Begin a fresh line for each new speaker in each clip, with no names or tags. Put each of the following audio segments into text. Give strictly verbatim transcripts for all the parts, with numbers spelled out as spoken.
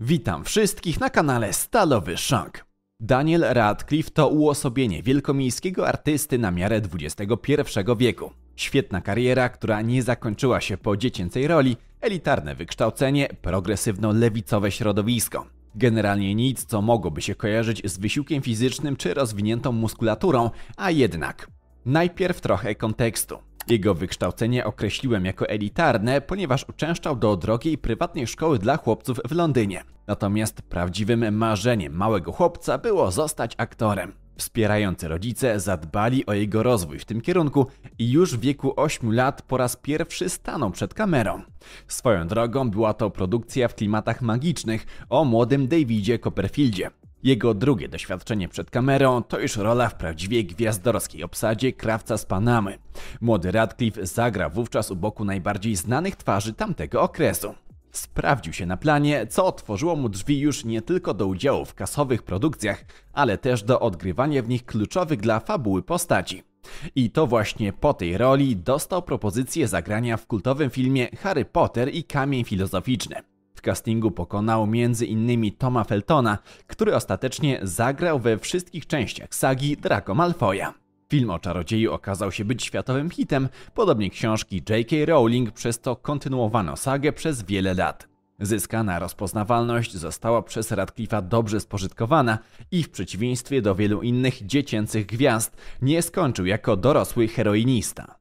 Witam wszystkich na kanale Stalowy Szok. Daniel Radcliffe to uosobienie wielkomiejskiego artysty na miarę dwudziestego pierwszego wieku. Świetna kariera, która nie zakończyła się po dziecięcej roli, elitarne wykształcenie, progresywno-lewicowe środowisko. Generalnie nic, co mogłoby się kojarzyć z wysiłkiem fizycznym czy rozwiniętą muskulaturą, a jednak. Najpierw trochę kontekstu. Jego wykształcenie określiłem jako elitarne, ponieważ uczęszczał do drogiej prywatnej szkoły dla chłopców w Londynie. Natomiast prawdziwym marzeniem małego chłopca było zostać aktorem. Wspierający rodzice zadbali o jego rozwój w tym kierunku i już w wieku ośmiu lat po raz pierwszy stanął przed kamerą. Swoją drogą była to produkcja w klimatach magicznych o młodym Davidzie Copperfieldzie. Jego drugie doświadczenie przed kamerą to już rola w prawdziwie gwiazdorskiej obsadzie Krawca z Panamy. Młody Radcliffe zagrał wówczas u boku najbardziej znanych twarzy tamtego okresu. Sprawdził się na planie, co otworzyło mu drzwi już nie tylko do udziału w kasowych produkcjach, ale też do odgrywania w nich kluczowych dla fabuły postaci. I to właśnie po tej roli dostał propozycję zagrania w kultowym filmie Harry Potter i Kamień Filozoficzny. W castingu pokonał między innymi Toma Feltona, który ostatecznie zagrał we wszystkich częściach sagi Draco Malfoya. Film o czarodzieju okazał się być światowym hitem, podobnie książki J K Rowling, przez to kontynuowano sagę przez wiele lat. Zyskana rozpoznawalność została przez Radcliffe'a dobrze spożytkowana i w przeciwieństwie do wielu innych dziecięcych gwiazd nie skończył jako dorosły heroinista.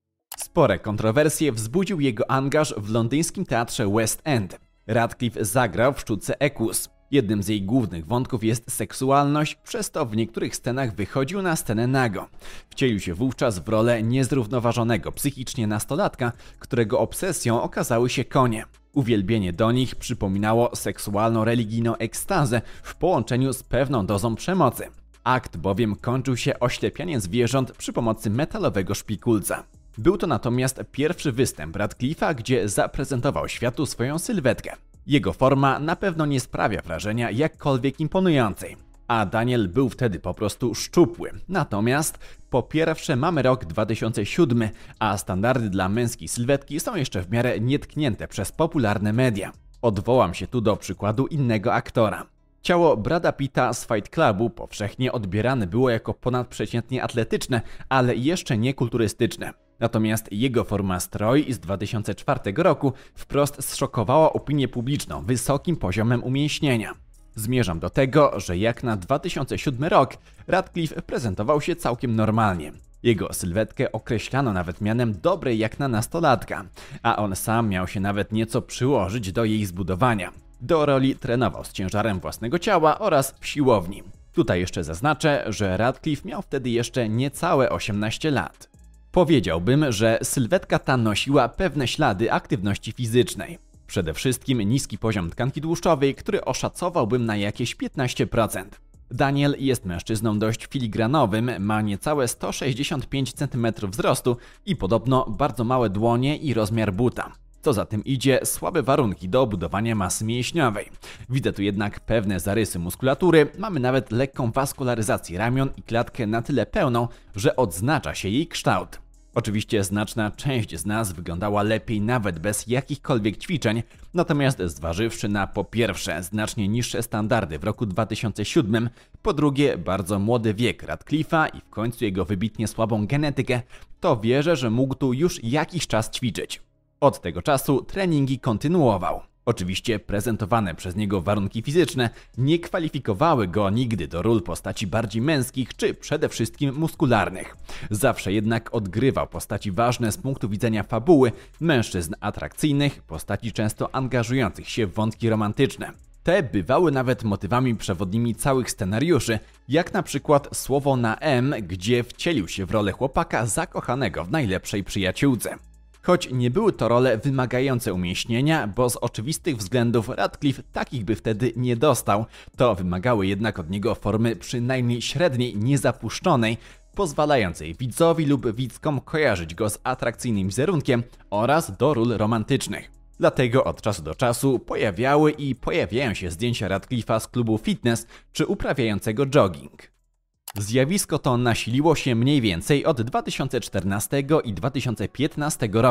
Spore kontrowersje wzbudził jego angaż w londyńskim teatrze West End. Radcliffe zagrał w sztuce Equus. Jednym z jej głównych wątków jest seksualność, przez to w niektórych scenach wychodził na scenę nago. Wcielił się wówczas w rolę niezrównoważonego psychicznie nastolatka, którego obsesją okazały się konie. Uwielbienie do nich przypominało seksualno-religijną ekstazę w połączeniu z pewną dozą przemocy. Akt bowiem kończył się oślepianiem zwierząt przy pomocy metalowego szpikulca. Był to natomiast pierwszy występ Radcliffe'a, gdzie zaprezentował światu swoją sylwetkę. Jego forma na pewno nie sprawia wrażenia jakkolwiek imponującej, a Daniel był wtedy po prostu szczupły. Natomiast po pierwsze mamy rok dwa tysiące siódmy, a standardy dla męskiej sylwetki są jeszcze w miarę nietknięte przez popularne media. Odwołam się tu do przykładu innego aktora. Ciało Brada Pitta z Fight Clubu powszechnie odbierane było jako ponadprzeciętnie atletyczne, ale jeszcze nie kulturystyczne. Natomiast jego forma stroj z dwa tysiące czwartego roku wprost zszokowała opinię publiczną wysokim poziomem umięśnienia. Zmierzam do tego, że jak na dwa tysiące siódmy rok Radcliffe prezentował się całkiem normalnie. Jego sylwetkę określano nawet mianem dobrej jak na nastolatka, a on sam miał się nawet nieco przyłożyć do jej zbudowania. Do roli trenował z ciężarem własnego ciała oraz w siłowni. Tutaj jeszcze zaznaczę, że Radcliffe miał wtedy jeszcze niecałe osiemnaście lat. Powiedziałbym, że sylwetka ta nosiła pewne ślady aktywności fizycznej. Przede wszystkim niski poziom tkanki tłuszczowej, który oszacowałbym na jakieś piętnaście procent. Daniel jest mężczyzną dość filigranowym, ma niecałe sto sześćdziesiąt pięć centymetrów wzrostu i podobno bardzo małe dłonie i rozmiar buta. Co za tym idzie, słabe warunki do budowania masy mięśniowej. Widzę tu jednak pewne zarysy muskulatury, mamy nawet lekką waskularyzację ramion i klatkę na tyle pełną, że odznacza się jej kształt. Oczywiście znaczna część z nas wyglądała lepiej nawet bez jakichkolwiek ćwiczeń, natomiast zważywszy na po pierwsze znacznie niższe standardy w roku dwa tysiące siódmym, po drugie bardzo młody wiek Radcliffe'a i w końcu jego wybitnie słabą genetykę, to wierzę, że mógł tu już jakiś czas ćwiczyć. Od tego czasu treningi kontynuował. Oczywiście prezentowane przez niego warunki fizyczne nie kwalifikowały go nigdy do ról postaci bardziej męskich czy przede wszystkim muskularnych. Zawsze jednak odgrywał postaci ważne z punktu widzenia fabuły, mężczyzn atrakcyjnych, postaci często angażujących się w wątki romantyczne. Te bywały nawet motywami przewodnimi całych scenariuszy, jak na przykład Słowo na M, gdzie wcielił się w rolę chłopaka zakochanego w najlepszej przyjaciółce. Choć nie były to role wymagające umięśnienia, bo z oczywistych względów Radcliffe takich by wtedy nie dostał, to wymagały jednak od niego formy przynajmniej średniej, niezapuszczonej, pozwalającej widzowi lub widzkom kojarzyć go z atrakcyjnym wizerunkiem oraz do ról romantycznych. Dlatego od czasu do czasu pojawiały i pojawiają się zdjęcia Radcliffe'a z klubu fitness czy uprawiającego jogging. Zjawisko to nasiliło się mniej więcej od dwa tysiące czternastego i dwa tysiące piętnastego roku.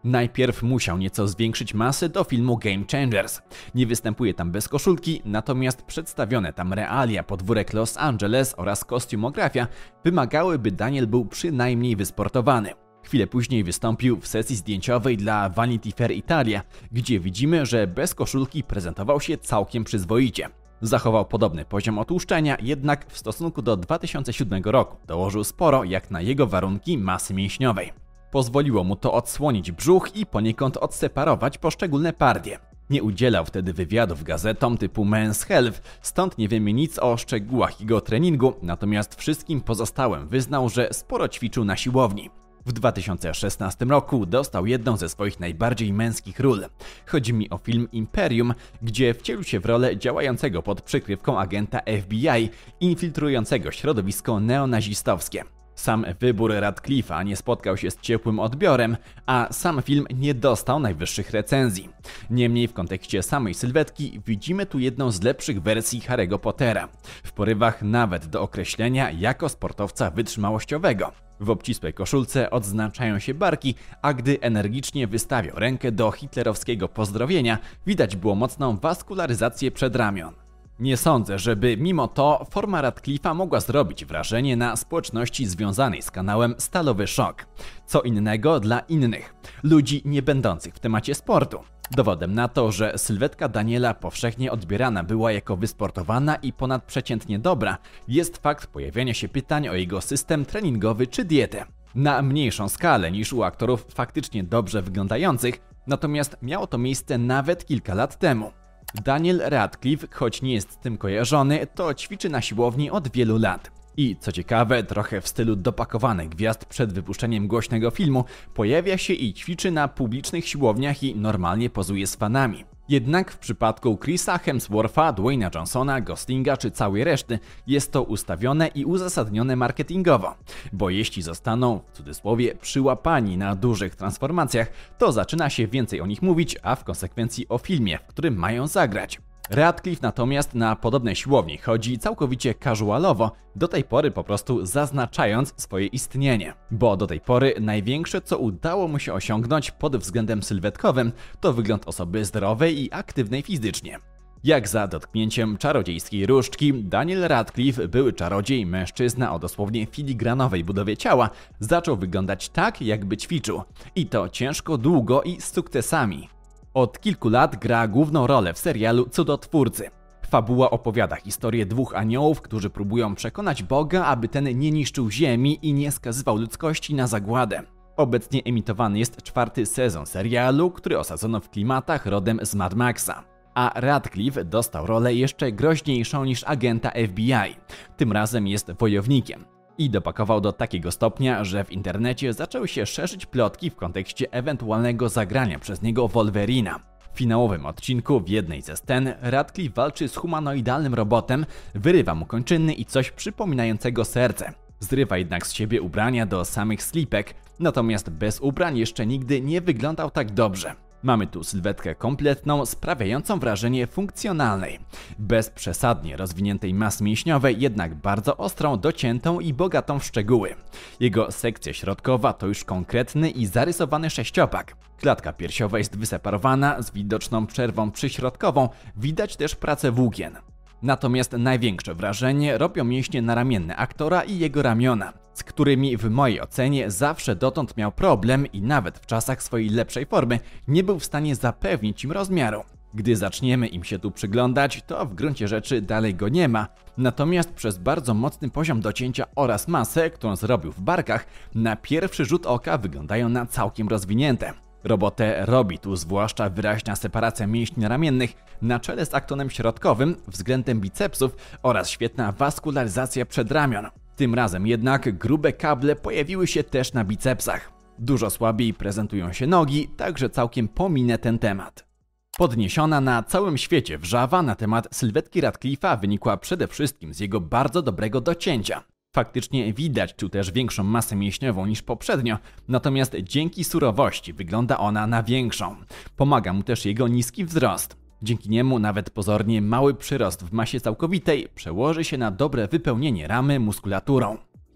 Najpierw musiał nieco zwiększyć masę do filmu Game Changers. Nie występuje tam bez koszulki, natomiast przedstawione tam realia, podwórek Los Angeles oraz kostiumografia wymagały, by Daniel był przynajmniej wysportowany. Chwilę później wystąpił w sesji zdjęciowej dla Vanity Fair Italia, gdzie widzimy, że bez koszulki prezentował się całkiem przyzwoicie. Zachował podobny poziom otłuszczenia, jednak w stosunku do dwa tysiące siódmego roku dołożył sporo, jak na jego warunki, masy mięśniowej. Pozwoliło mu to odsłonić brzuch i poniekąd odseparować poszczególne partie. Nie udzielał wtedy wywiadów gazetom typu Men's Health, stąd nie wiemy nic o szczegółach jego treningu, natomiast wszystkim pozostałym wyznał, że sporo ćwiczył na siłowni. W dwa tysiące szesnastym roku dostał jedną ze swoich najbardziej męskich ról. Chodzi mi o film Imperium, gdzie wcielił się w rolę działającego pod przykrywką agenta F B I, infiltrującego środowisko neonazistowskie. Sam wybór Radcliffe'a nie spotkał się z ciepłym odbiorem, a sam film nie dostał najwyższych recenzji. Niemniej w kontekście samej sylwetki widzimy tu jedną z lepszych wersji Harry'ego Pottera. W porywach nawet do określenia jako sportowca wytrzymałościowego. W obcisłej koszulce odznaczają się barki, a gdy energicznie wystawiał rękę do hitlerowskiego pozdrowienia, widać było mocną waskularyzację przedramion. Nie sądzę, żeby mimo to forma Radcliffe'a mogła zrobić wrażenie na społeczności związanej z kanałem Stalowy Szok. Co innego dla innych, ludzi nie będących w temacie sportu. Dowodem na to, że sylwetka Daniela powszechnie odbierana była jako wysportowana i ponadprzeciętnie dobra, jest fakt pojawiania się pytań o jego system treningowy czy dietę. Na mniejszą skalę niż u aktorów faktycznie dobrze wyglądających, natomiast miało to miejsce nawet kilka lat temu. Daniel Radcliffe, choć nie jest z tym kojarzony, to ćwiczy na siłowni od wielu lat. I co ciekawe, trochę w stylu dopakowanych gwiazd przed wypuszczeniem głośnego filmu, pojawia się i ćwiczy na publicznych siłowniach i normalnie pozuje z fanami. Jednak w przypadku Chrisa Hemswortha, Dwayna Johnsona, Goslinga czy całej reszty jest to ustawione i uzasadnione marketingowo. Bo jeśli zostaną, w cudzysłowie, przyłapani na dużych transformacjach, to zaczyna się więcej o nich mówić, a w konsekwencji o filmie, w którym mają zagrać. Radcliffe natomiast na podobne siłownie chodzi całkowicie casualowo, do tej pory po prostu zaznaczając swoje istnienie. Bo do tej pory największe, co udało mu się osiągnąć pod względem sylwetkowym, to wygląd osoby zdrowej i aktywnej fizycznie. Jak za dotknięciem czarodziejskiej różdżki, Daniel Radcliffe, były czarodziej, mężczyzna o dosłownie filigranowej budowie ciała, zaczął wyglądać tak, jakby ćwiczył. I to ciężko, długo i z sukcesami. Od kilku lat gra główną rolę w serialu Cudotwórcy. Fabuła opowiada historię dwóch aniołów, którzy próbują przekonać Boga, aby ten nie niszczył ziemi i nie skazywał ludzkości na zagładę. Obecnie emitowany jest czwarty sezon serialu, który osadzono w klimatach rodem z Mad Maxa. A Radcliffe dostał rolę jeszcze groźniejszą niż agenta F B I. Tym razem jest wojownikiem. I dopakował do takiego stopnia, że w internecie zaczęły się szerzyć plotki w kontekście ewentualnego zagrania przez niego Wolverina. W finałowym odcinku w jednej ze scen Radcliffe walczy z humanoidalnym robotem, wyrywa mu kończyny i coś przypominającego serce. Zrywa jednak z siebie ubrania do samych slipek, natomiast bez ubrań jeszcze nigdy nie wyglądał tak dobrze. Mamy tu sylwetkę kompletną, sprawiającą wrażenie funkcjonalnej. Bez przesadnie rozwiniętej masy mięśniowej, jednak bardzo ostrą, dociętą i bogatą w szczegóły. Jego sekcja środkowa to już konkretny i zarysowany sześciopak. Klatka piersiowa jest wyseparowana z widoczną przerwą przyśrodkową, widać też pracę włókien. Natomiast największe wrażenie robią mięśnie naramienne aktora i jego ramiona, z którymi w mojej ocenie zawsze dotąd miał problem i nawet w czasach swojej lepszej formy nie był w stanie zapewnić im rozmiaru. Gdy zaczniemy im się tu przyglądać, to w gruncie rzeczy dalej go nie ma, natomiast przez bardzo mocny poziom docięcia oraz masę, którą zrobił w barkach, na pierwszy rzut oka wyglądają na całkiem rozwinięte. Robotę robi tu zwłaszcza wyraźna separacja mięśni ramiennych na czele z aktonem środkowym względem bicepsów oraz świetna waskularyzacja przedramion. Tym razem jednak grube kable pojawiły się też na bicepsach. Dużo słabiej prezentują się nogi, także całkiem pominę ten temat. Podniesiona na całym świecie wrzawa na temat sylwetki Radcliffe'a wynikła przede wszystkim z jego bardzo dobrego docięcia. Faktycznie widać tu też większą masę mięśniową niż poprzednio, natomiast dzięki surowości wygląda ona na większą. Pomaga mu też jego niski wzrost. Dzięki niemu nawet pozornie mały przyrost w masie całkowitej przełoży się na dobre wypełnienie ramy muskulaturą.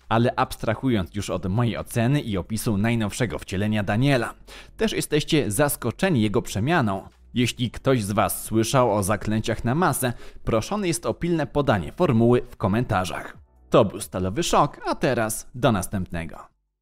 Ale abstrahując już od mojej oceny i opisu najnowszego wcielenia Daniela, też jesteście zaskoczeni jego przemianą. Jeśli ktoś z Was słyszał o zaklęciach na masę, proszony jest o pilne podanie formuły w komentarzach. To był Stalowy Szok, a teraz do następnego.